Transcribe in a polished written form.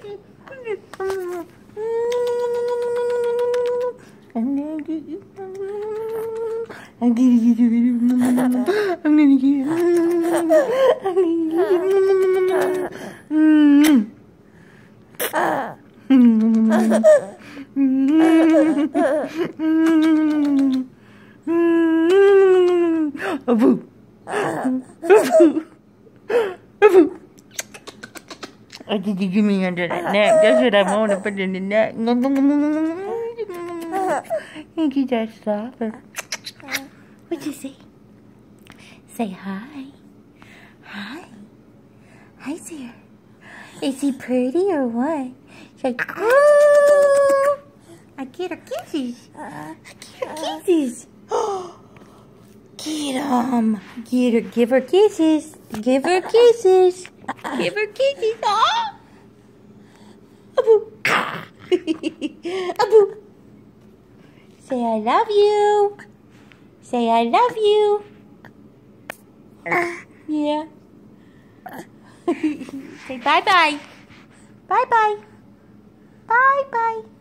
I'm gonna get you. I'm gonna get you. I'm gonna get you. Aboo. Aboo. Aboo. Oh, did you give me under that neck? That's what I want to put in the neck. Thank you, Judge Stopper. What'd you say? Say hi. Hi. Hi, Sarah. Is he pretty or what? She's like, oh, I get her kisses. I get her kisses. Get him. Get her. Give her kisses. Give her kisses. Give her kisses. Oh. Aboo. Aboo. Say I love you. Say I love you. Yeah. Say bye-bye. Bye-bye. Bye-bye.